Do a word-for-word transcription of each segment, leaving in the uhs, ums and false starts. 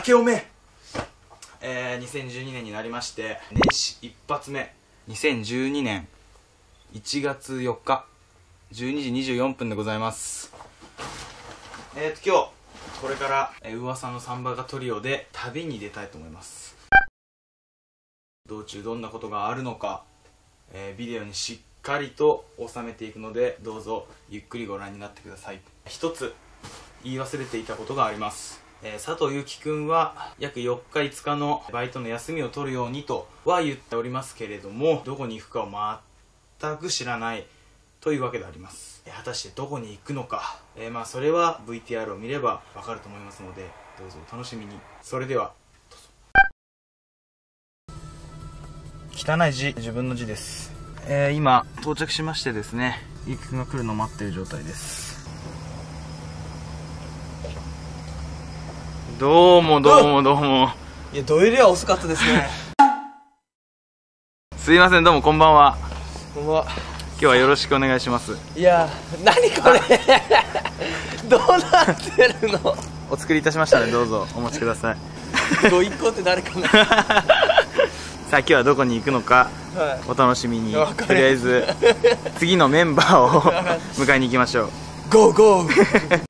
明けおめ、えー、にせんじゅうにねんになりまして、年始一発目、にせんじゅうにねんいちがつよっかじゅうにじにじゅうよんぷんでございます。えーと今日これから、えー、噂のサンバカトリオで旅に出たいと思います。道中どんなことがあるのか、えー、ビデオにしっかりと収めていくので、どうぞゆっくりご覧になってください。一つ言い忘れていたことがあります。えー、佐藤ゆきくんは約よっかいつかのバイトの休みを取るようにとは言っておりますけれども、どこに行くかを全く知らないというわけであります。えー、果たしてどこに行くのか、えー、まあそれは ブイティーアール を見ればわかると思いますので、どうぞお楽しみに。それではどうぞ。汚い字、自分の字です。えー、今到着しましてですね、ゆきくんが来るのを待っている状態です。どうもどうもどうも。 いや、ドエリは遅かったですね。 すいません、どうもこんばんは。 こんばんは。 今日はよろしくお願いします。 いやー、何これ。どうなってるの。 お作りいたしましたので、どうぞお持ちください。 ご一行って誰かな。 さあ今日はどこに行くのか、はい、お楽しみに。とりあえず次のメンバーを迎えに行きましょう。 ゴーゴー。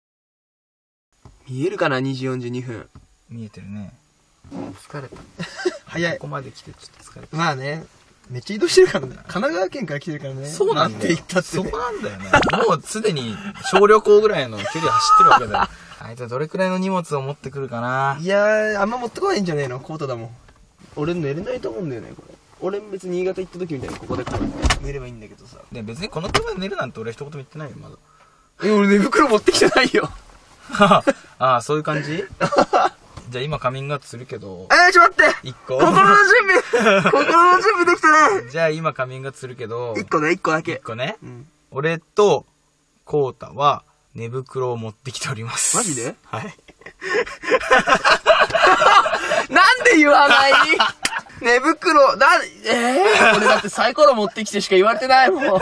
見えるかな、にじよんじゅうにふん。 見えてるね。 疲れた。早い。 ここまで来てちょっと疲れた。 まあね、めっちゃ移動してるからね。神奈川県から来てるからね。 そうなんだよ。 そこなんだよね。もうすでに小旅行ぐらいの距離を走ってるわけだよ。あいつはどれくらいの荷物を持ってくるかな。 いやー、あんま持ってこないんじゃねえの、コートだもん。俺寝れないと思うんだよね、これ。俺別に新潟行った時みたいにここでこう寝ればいいんだけどさ。 で別にこの車で寝るなんて俺一言も言ってないよ、まだ。 え、俺寝袋持ってきてないよ。 ああ、そういう感じ。じゃあ今カミングアウトするけど。 えー、ちょっと待って。 一個。 心の準備。心の準備できてない。 じゃあ今カミングアウトするけど。 一個ね、一個だけ。 一個ね。 うん、 俺とコウタは寝袋を持ってきております。 マジで？ はい。 なんで言わない？寝袋、な、えー、俺だってサイコロ持ってきてしか言われてないもん。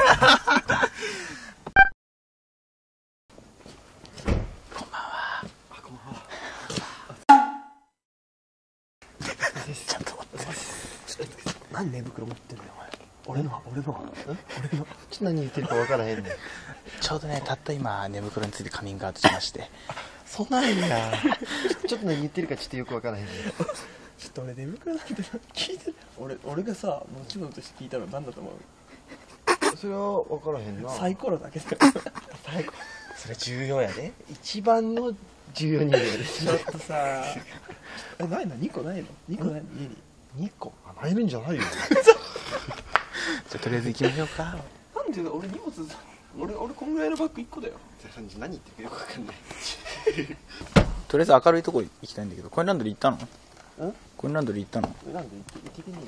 何寝袋持ってんだよお前。俺のは俺のは俺のちょっと何言ってるか分からへんねん。 ちょうどね、たった今寝袋についてカミングアウトしまして。 そんなんや。ちょっと何言ってるかちょっとよく分からへんねん。ちょっと俺寝袋なんて聞いてる。俺俺がさ持ち物として聞いたの何だと思う？それは分からへんな。サイコロだけだよ。サイコロそれ重要やで。一番の重要にやで。ちょっとさえ、ないの？にこないの？にこないの家に。にこ入るんじゃないよ。じゃあとりあえず行きましょうか。 なんで俺荷物俺俺こんぐらいのバッグいっこだよ。 何言ってるかよくわかんない。とりあえず明るいとこ行きたいんだけど、コインランドリー行ったの？ん？コインランドリー行ったの？ コインランドリー行ってけね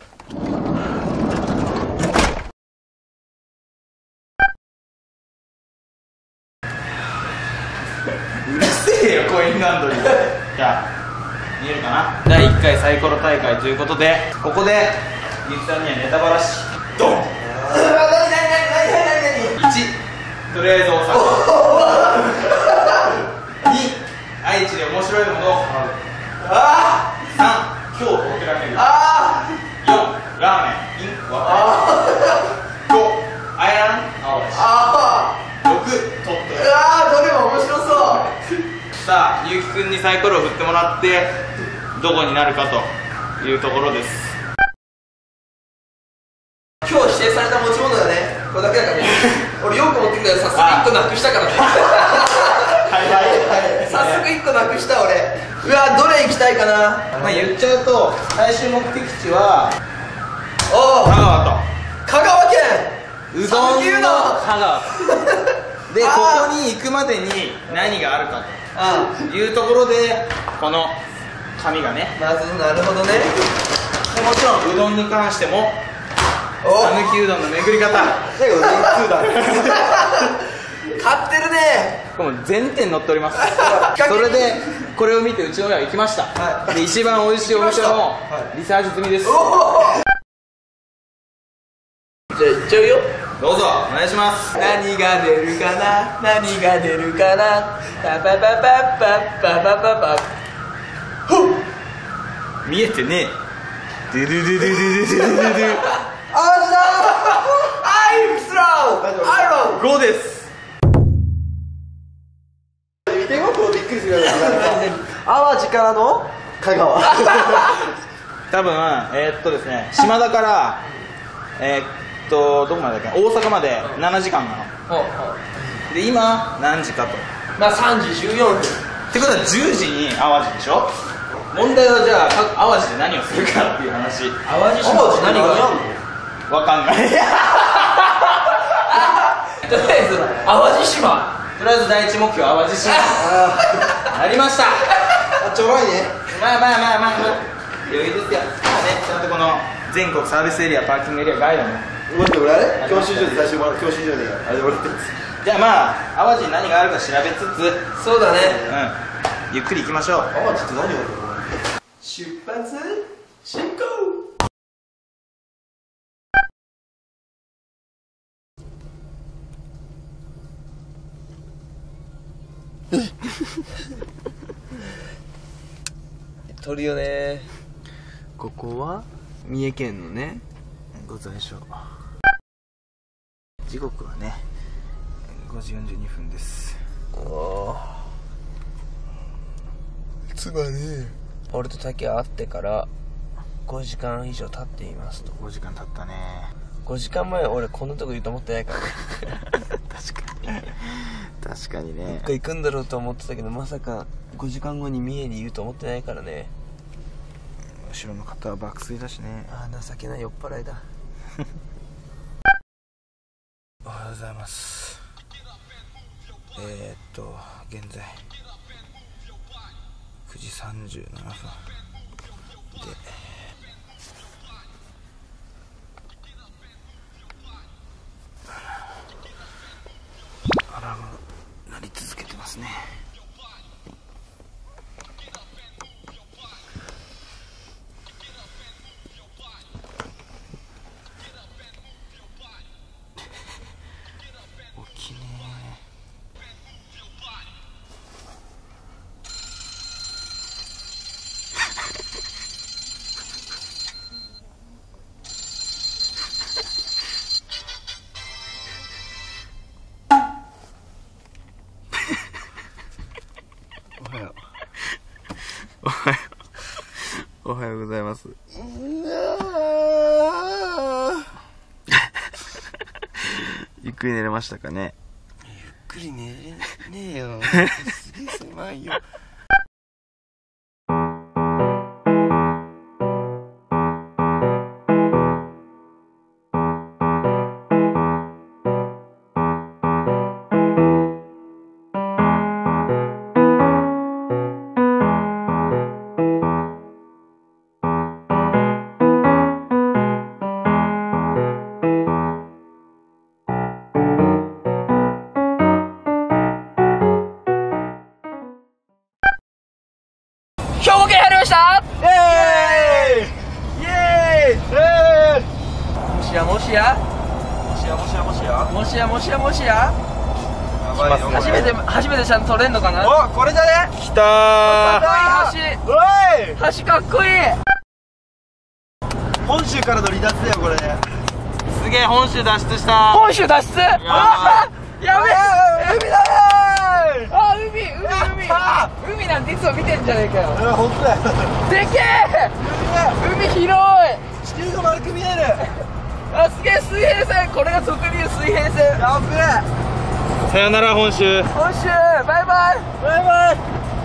えよ。うるせえよコインランドリー。じゃあ見えるかな。だいいっかいサイコロ大会ということで、ここでゆきさんにはネタバラシドン。いち、とりあえず大阪。に、愛知で面白いものを買う。さん、京都お寺巡り。よん、ラーメンイン和歌山。ご、アイラン青橋。ろく、鳥取。うわー、どれも面白そう。さあ、ゆうきくんにサイコロを振ってもらってどこになるかというところです。 今日指定された持ち物だね。これだけだからね。俺よく持ってきたよ。早速いっこなくしたからね。はいはいはい。早速いっこなくした俺。うわ、どれ行きたいかな。 まあ言っちゃうと最終目的地はおお、 香川と香川県うどんの香川で、ここに行くまでに何があるかというところで、この紙がね。 まずなるほどね。 でもちろんうどんに関しても讃岐うどんの巡り方。 最後うどん通だ。買ってるね。 これも全店載っております。それでこれを見てうちの親は行きました。はい、で一番美味しいお店のリサーチ済みです。おじゃあ行っちゃうよ。 どうぞお願いします。 何が出るかな、何が出るかな、パパパパパパパパパ。 見えてねえ。ドゥドゥドゥドゥドゥドゥドゥドゥドゥ。あーしたー。I'm slow。アローごです。 見てよ、こうびっくりするやつ。淡路からの香川。 多分えー、っとですね、島田からえー、っとどこまでだっけ、大阪までななじかんなの。で今何時かと、 まあさんじじゅうよんぷんってことはじゅうじに淡路でしょ。問題はじゃあ淡路で何をするかっていう話。 淡路島で何がやんの？ わかんない。 とりあえず淡路島、 とりあえず第一目標淡路島なりました。 ちょろいね。 まあまあまあまあまあ余裕ですよ。まあね、ちゃんとこの全国サービスエリア、パーキングエリアガイドも待って、俺あれ教習所で最初から教習所であれで俺ってじゃあまあ淡路に何があるか調べつつ、 そうだね、 うん、ゆっくり行きましょう。 淡路って何があるの？出発進行。撮るよね。ここは三重県のねご在所。時刻はねごじよんじゅうにふんです。 おつまり俺と竹は会ってからごじかん以上経っていますと。 ごじかん経ったね。 ごじかんまえ俺こんなとこいると思ってないからね。 確かに確かにね。 どっか行くんだろうと思ってたけど、まさかごじかんごに三重にいると思ってないからね。 後ろの方は爆睡だしね。 ああ情けない酔っ払いだ。 おはようございます。えー、っと現在くじさんじゅうななふんで、アラーム鳴り続けてますね。起きねえ。おはよう。おはよう。おはようございます。ゆっくり寝れましたかね。 ゆっくり寝れねえよ。すげえ狭いよ。兵庫県入りました。イエーイイエーイ。もしやもしやもしやもしやもしやもしやもしやもしや初めて初めてちゃんと撮れんのかな。 お、これじゃね。きたー。 かっこいい橋。橋かっこいい。 本州からの離脱だよこれ。すげえ、本州脱出した。 本州脱出。やべえ、海だね。あ、海、海、海、海なんていつも見てんじゃねえかよ。 あ、本当だよ。 でけえ。海広い。 地球が丸く見える。 あ、すげえ、水平線。これが俗に言う水平線。 やべえ。さよなら本州。 本州、バイバイ。バイバイ。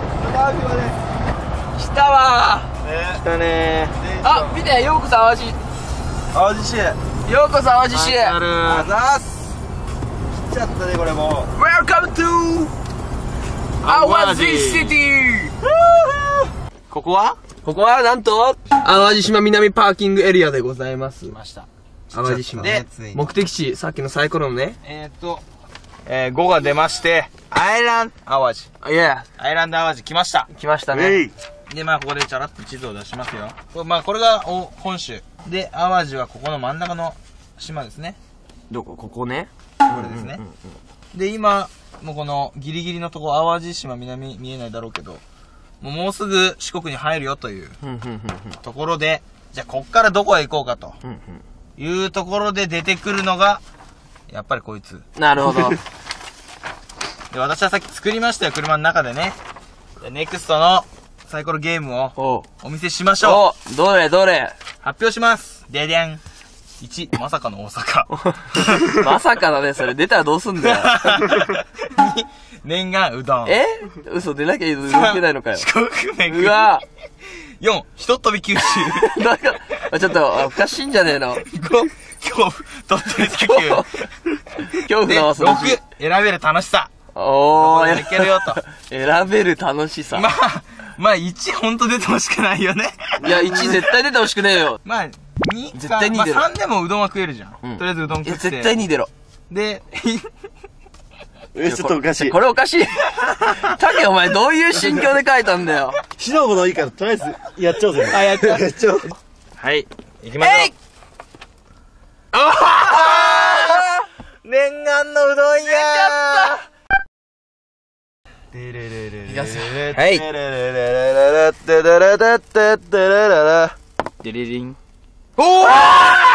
来たわー。来たねー。 あ、見て、ようこそ淡路。 淡路市。 ようこそ淡路市。 あざーす。来ちゃったねこれもう。 Welcome to 淡路シティ。 ここはここはなんと淡路島南パーキングエリアでございます。 来ました。 淡路島で目的地、さっきのサイコロのね、 えーっと、えー、ごが出ましてアイランド淡路。 いやアイランド淡路来ました。 来ましたね。 でまあここでチャラッと地図を出しますよ。これまあこれがお本州で、淡路はここの真ん中の島ですね。 どこ？ここね。 これですね。で今もうこのギリギリのとこ、淡路島南見えないだろうけど、 もうもうすぐ四国に入るよといううんうんうんところで、じゃあこっからどこへ行こうかとうんうんいうところで出てくるのが、やっぱりこいつ。 なるほど。 で、私はさっき作りましたよ、車の中でね。ネクストのサイコロゲームをおお見せしましょう。 おどれどれ発表します。ででん。いち、まさかの大阪。 まさかだね、それ出たらどうすんだよ。 に、念願うどん。 え嘘出なきゃ動けないのかよ。 四国巡り。 うわよん、ひとっ飛び九州。 だから、ちょっと、おかしいんじゃねえの。 ご、恐怖、鳥取砂丘。 恐怖で、 の忘れろく、選べる楽しさ。 おー、 いけるよと。 選べる楽しさ。 まあ、まあいちほんと出てほしくないよね。 いや、いち絶対出てほしくねえよ。 まあ、に、 絶対に出るまあさんでもうどんは食えるじゃん。 うんとりあえずうどんいや、 食って。 絶対に出ろ。 で、 え、ちょっとおかしい。 これおかしい。タケお前どういう心境で書いたんだよ。 しのぶのいいから、とりあえず、やっちゃおうぜ。 あ、やっちゃう。 やっちゃおう。 はい。行きましょう。 えいあー念願のうどんやーいきますよはいテレレレレレテレレレテテレレレデリリン。おー